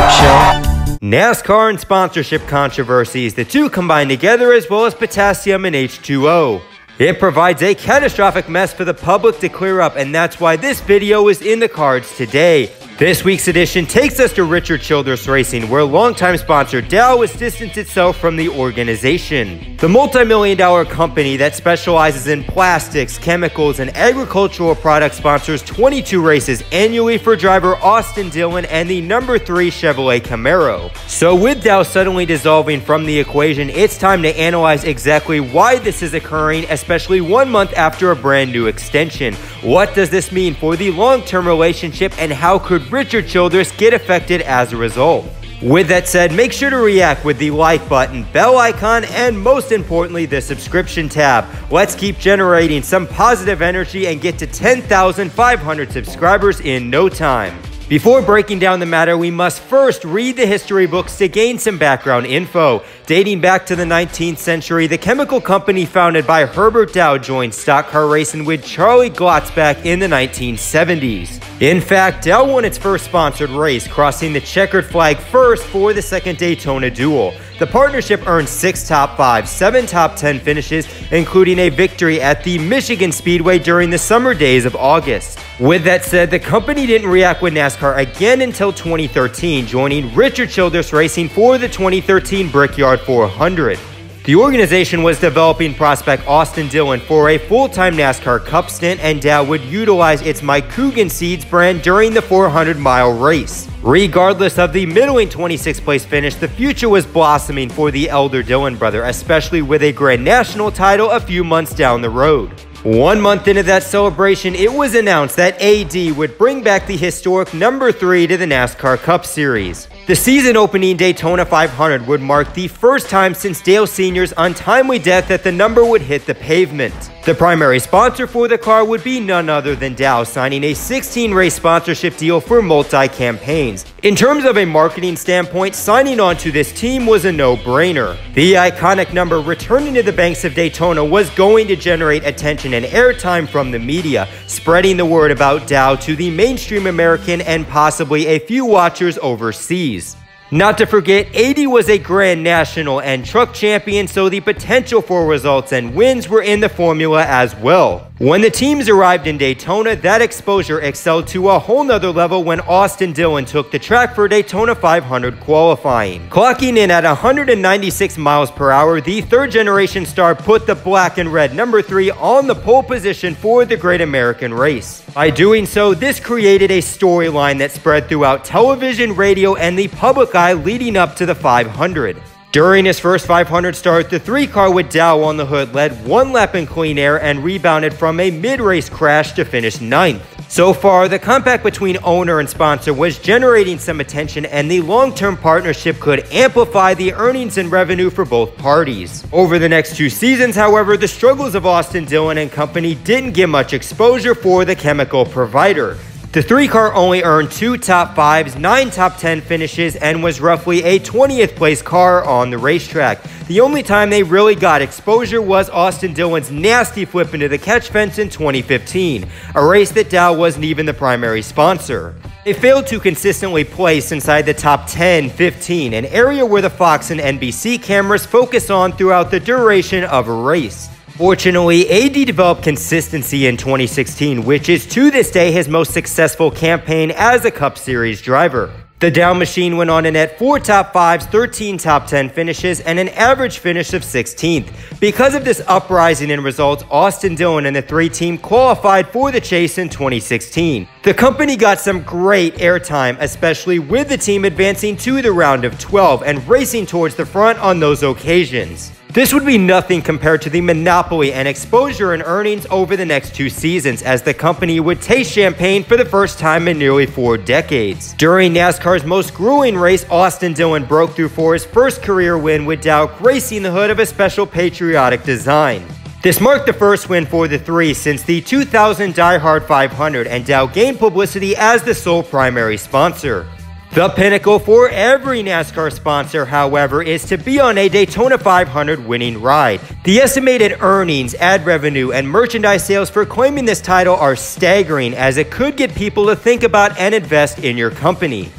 Talk Show. NASCAR and sponsorship controversies, the two combined together, as well as potassium and H2O. It provides a catastrophic mess for the public to clear up, and that's why this video is in the cards today. This week's edition takes us to Richard Childress Racing, where longtime sponsor Dow has distanced itself from the organization. The multi-million-dollar company that specializes in plastics, chemicals, and agricultural products sponsors 22 races annually for driver Austin Dillon and the number 3 Chevrolet Camaro. So with Dow suddenly dissolving from the equation, it's time to analyze exactly why this is occurring, especially 1 month after a brand new extension. What does this mean for the long-term relationship, and how could Richard Childress get affected as a result? With that said, make sure to react with the like button, bell icon, and most importantly, the subscription tab. Let's keep generating some positive energy and get to 10,500 subscribers in no time. Before breaking down the matter, we must first read the history books to gain some background info. Dating back to the 19th century, the chemical company founded by Herbert Dow joined stock car racing with Charlie Glotzback in the 1970s. In fact, Dow won its first sponsored race, crossing the checkered flag first for the second Daytona Duel. The partnership earned 6 top 5, 7 top 10 finishes, including a victory at the Michigan Speedway during the summer days of August. With that said, the company didn't react with NASCAR again until 2013, joining Richard Childress Racing for the 2013 Brickyard 400. The organization was developing prospect Austin Dillon for a full-time NASCAR Cup stint, and Dow would utilize its Mike Coogan Seeds brand during the 400-mile race. Regardless of the middling 26th place finish, the future was blossoming for the elder Dillon brother, especially with a Grand National title a few months down the road. 1 month into that celebration, it was announced that AD would bring back the historic number 3 to the NASCAR Cup Series. The season-opening Daytona 500 would mark the first time since Dale Sr.'s untimely death that the number would hit the pavement. The primary sponsor for the car would be none other than Dow, signing a 16-race sponsorship deal for multi-campaigns. In terms of a marketing standpoint, signing on to this team was a no-brainer. The iconic number returning to the banks of Daytona was going to generate attention and airtime from the media, spreading the word about Dow to the mainstream American and possibly a few watchers overseas. Not to forget, AD was a Grand National and Truck champion, so the potential for results and wins were in the formula as well. When the teams arrived in Daytona, that exposure excelled to a whole nother level when Austin Dillon took the track for Daytona 500 qualifying. Clocking in at 196 miles per hour, the third-generation star put the black and red number 3 on the pole position for the Great American Race. By doing so, this created a storyline that spread throughout television, radio, and the public eye leading up to the 500. During his first 500 start, the 3-car with Dow on the hood led 1 lap in clean air and rebounded from a mid-race crash to finish 9th. So far, the compact between owner and sponsor was generating some attention, and the long-term partnership could amplify the earnings and revenue for both parties. Over the next 2 seasons, however, the struggles of Austin Dillon and company didn't get much exposure for the chemical provider. The 3-car only earned 2 top 5s, 9 top 10 finishes, and was roughly a 20th place car on the racetrack. The only time they really got exposure was Austin Dillon's nasty flip into the catch fence in 2015, a race that Dow wasn't even the primary sponsor. They failed to consistently place inside the top 10, 15, an area where the Fox and NBC cameras focus on throughout the duration of a race. Fortunately, AD developed consistency in 2016, which is to this day his most successful campaign as a Cup Series driver. The Dow machine went on to net 4 top 5s, 13 top 10 finishes, and an average finish of 16th. Because of this uprising in results, Austin Dillon and the 3 team qualified for the chase in 2016. The company got some great airtime, especially with the team advancing to the round of 12 and racing towards the front on those occasions. This would be nothing compared to the monopoly and exposure and earnings over the next 2 seasons, as the company would taste champagne for the first time in nearly 4 decades. During NASCAR's most grueling race, Austin Dillon broke through for his first career win with Dow gracing the hood of a special patriotic design. This marked the first win for the 3 since the 2000 Die Hard 500, and Dow gained publicity as the sole primary sponsor. The pinnacle for every NASCAR sponsor, however, is to be on a Daytona 500 winning ride. The estimated earnings, ad revenue, and merchandise sales for claiming this title are staggering, as it could get people to think about and invest in your company.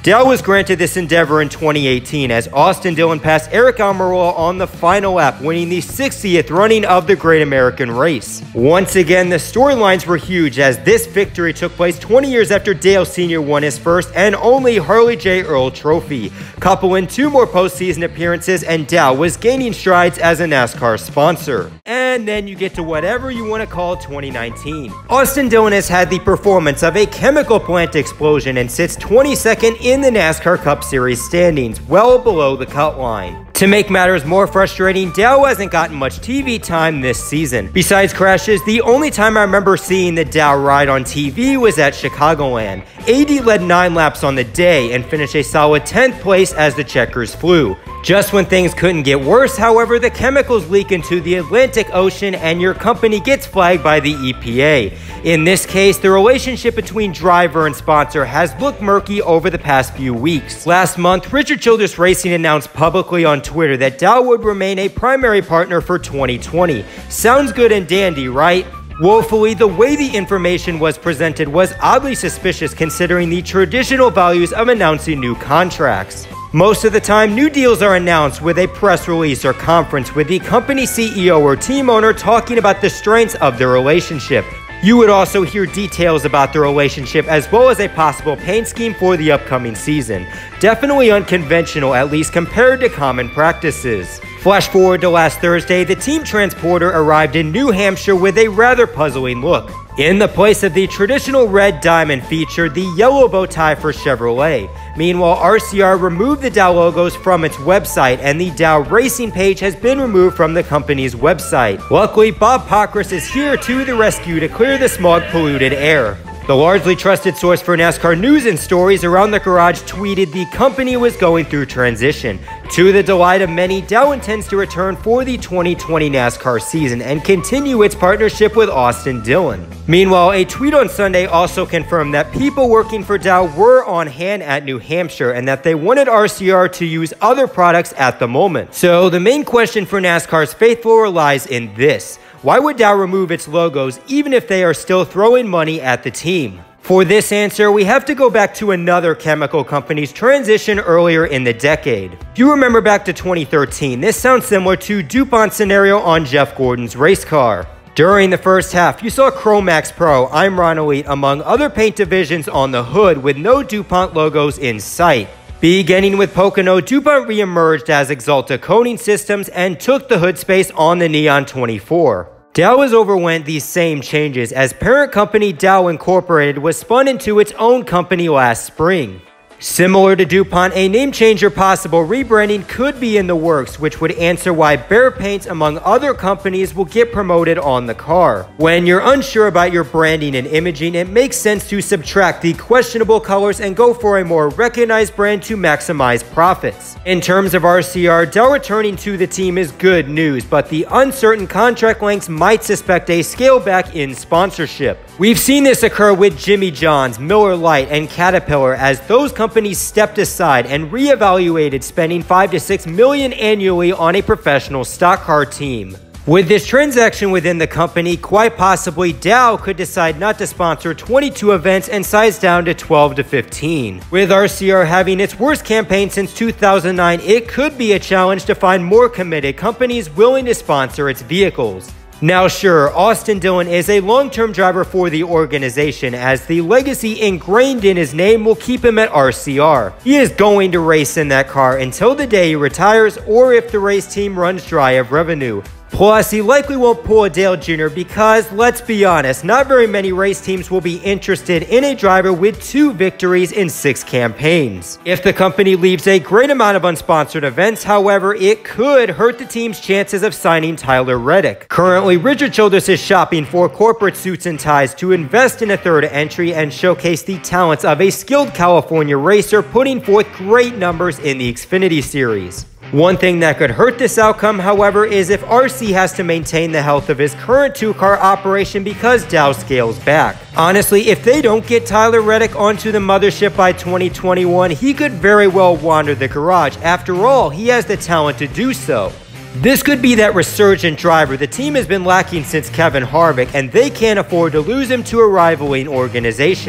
Dale was granted this endeavor in 2018 as Austin Dillon passed Eric Almirola on the final lap, winning the 60th running of the Great American Race. Once again, the storylines were huge as this victory took place 20 years after Dale Sr. won his first and only Harley J. Earl Trophy. Couple in 2 more postseason appearances, and Dale was gaining strides as a NASCAR sponsor. And then you get to whatever you want to call 2019. Austin Dillon has had the performance of a chemical plant explosion and sits 22nd in the NASCAR Cup Series standings, well below the cut line. To make matters more frustrating, Dale hasn't gotten much TV time this season. Besides crashes, the only time I remember seeing the Dale ride on TV was at Chicagoland. AD led 9 laps on the day and finished a solid 10th place as the checkers flew. Just when things couldn't get worse, however, the chemicals leak into the Atlantic Ocean and your company gets flagged by the EPA. In this case, the relationship between driver and sponsor has looked murky over the past few weeks. Last month, Richard Childress Racing announced publicly on Twitter that Dale would remain a primary partner for 2020. Sounds good and dandy, right? Woefully, the way the information was presented was oddly suspicious considering the traditional values of announcing new contracts. Most of the time, new deals are announced with a press release or conference with the company CEO or team owner talking about the strengths of the relationship. You would also hear details about the relationship as well as a possible paint scheme for the upcoming season. Definitely unconventional, at least compared to common practices. Flash forward to last Thursday, the team transporter arrived in New Hampshire with a rather puzzling look. In the place of the traditional red diamond featured the yellow bow tie for Chevrolet. Meanwhile, RCR removed the Dale logos from its website and the Dale Racing page has been removed from the company's website. Luckily, Bob Pockrass is here to the rescue to clear the smog-polluted air. The largely trusted source for NASCAR news and stories around the garage tweeted the company was going through transition. To the delight of many, Dale intends to return for the 2020 NASCAR season and continue its partnership with Austin Dillon. Meanwhile, a tweet on Sunday also confirmed that people working for Dale were on hand at New Hampshire and that they wanted RCR to use other products at the moment. So the main question for NASCAR's faithful lies in this. Why would Dale remove its logos even if they are still throwing money at the team? For this answer, we have to go back to another chemical company's transition earlier in the decade. If you remember back to 2013, this sounds similar to DuPont's scenario on Jeff Gordon's race car. During the first half, you saw Chromax Pro, I'm Ron Elite, among other paint divisions on the hood with no DuPont logos in sight. Beginning with Pocono, DuPont re-emerged as Axalta Coating Systems and took the hood space on the Neon 24. Dale has overwent these same changes as parent company Dale Incorporated was spun into its own company last spring. Similar to DuPont, a name change or possible rebranding could be in the works, which would answer why Behr Paints, among other companies, will get promoted on the car. When you're unsure about your branding and imaging, it makes sense to subtract the questionable colors and go for a more recognized brand to maximize profits. In terms of RCR, Dale returning to the team is good news, but the uncertain contract lengths might suspect a scale back in sponsorship. We've seen this occur with Jimmy John's, Miller Lite, and Caterpillar as those companies stepped aside and reevaluated spending $5 to $6 million annually on a professional stock car team. With this transaction within the company, quite possibly Dale could decide not to sponsor 22 events and size down to 12 to 15. With RCR having its worst campaign since 2009, it could be a challenge to find more committed companies willing to sponsor its vehicles. Now sure, Austin Dillon is a long-term driver for the organization as the legacy ingrained in his name will keep him at RCR. He is going to race in that car until the day he retires or if the race team runs dry of revenue. Plus, he likely won't pull a Dale Jr. because, let's be honest, not very many race teams will be interested in a driver with 2 victories in 6 campaigns. If the company leaves a great amount of unsponsored events, however, it could hurt the team's chances of signing Tyler Reddick. Currently, Richard Childress is shopping for corporate suits and ties to invest in a third entry and showcase the talents of a skilled California racer putting forth great numbers in the Xfinity Series. One thing that could hurt this outcome, however, is if RC has to maintain the health of his current 2-car operation because Dale scales back. Honestly, if they don't get Tyler Reddick onto the mothership by 2021, he could very well wander the garage. After all, he has the talent to do so. This could be that resurgent driver the team has been lacking since Kevin Harvick, and they can't afford to lose him to a rivaling organization.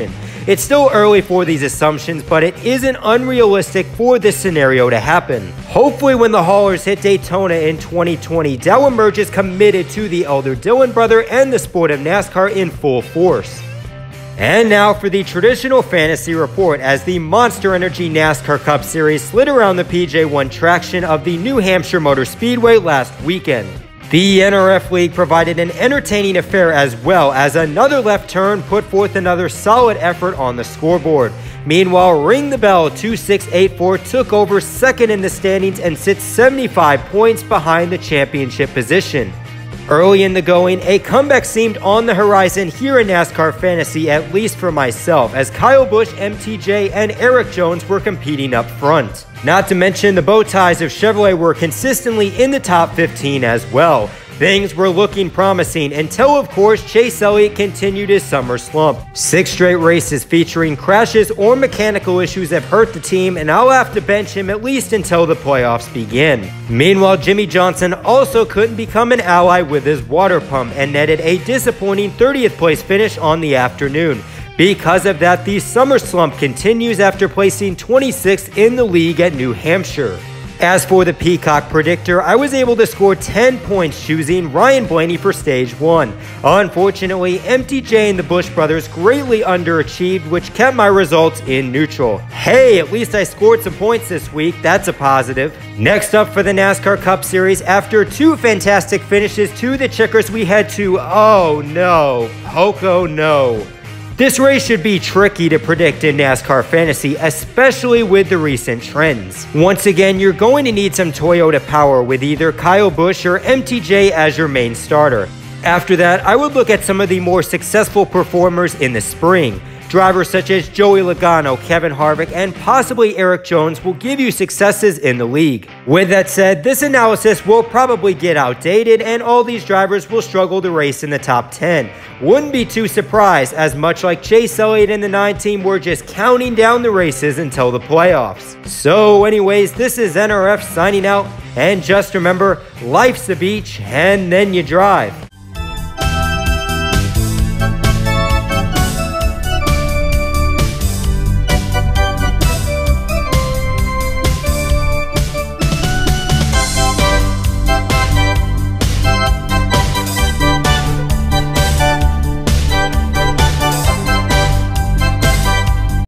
It's still early for these assumptions, but it isn't unrealistic for this scenario to happen. Hopefully when the Haulers hit Daytona in 2020, Dow emerges committed to the elder Dillon brother and the sport of NASCAR in full force. And now for the traditional fantasy report, as the Monster Energy NASCAR Cup Series slid around the PJ1 traction of the New Hampshire Motor Speedway last weekend. The NRF League provided an entertaining affair, as well as another left turn put forth another solid effort on the scoreboard. Meanwhile, Ring the Bell 2684 took over second in the standings and sits 75 points behind the championship position. Early in the going, a comeback seemed on the horizon here in NASCAR Fantasy, at least for myself, as Kyle Busch, MTJ, and Eric Jones were competing up front. Not to mention the bow ties of Chevrolet were consistently in the top 15 as well. Things were looking promising until, of course, Chase Elliott continued his summer slump. 6 straight races featuring crashes or mechanical issues have hurt the team, and I'll have to bench him at least until the playoffs begin. Meanwhile, Jimmie Johnson also couldn't become an ally with his water pump and netted a disappointing 30th place finish on the afternoon. Because of that, the summer slump continues after placing 26th in the league at New Hampshire. As for the Peacock Predictor, I was able to score 10 points choosing Ryan Blaney for Stage 1. Unfortunately, MTJ and the Busch brothers greatly underachieved, which kept my results in neutral. Hey, at least I scored some points this week, that's a positive. Next up for the NASCAR Cup Series, after 2 fantastic finishes to the Checkers, we head to, oh no, Poco no. This race should be tricky to predict in NASCAR Fantasy, especially with the recent trends. Once again, you're going to need some Toyota power with either Kyle Busch or MTJ as your main starter. After that, I would look at some of the more successful performers in the spring. Drivers such as Joey Logano, Kevin Harvick, and possibly Eric Jones will give you successes in the league. With that said, this analysis will probably get outdated and all these drivers will struggle to race in the top 10. Wouldn't be too surprised, as much like Chase Elliott and the 9 team, we're just counting down the races until the playoffs. So anyways, this is NRF signing out, and just remember, life's a beach and then you drive.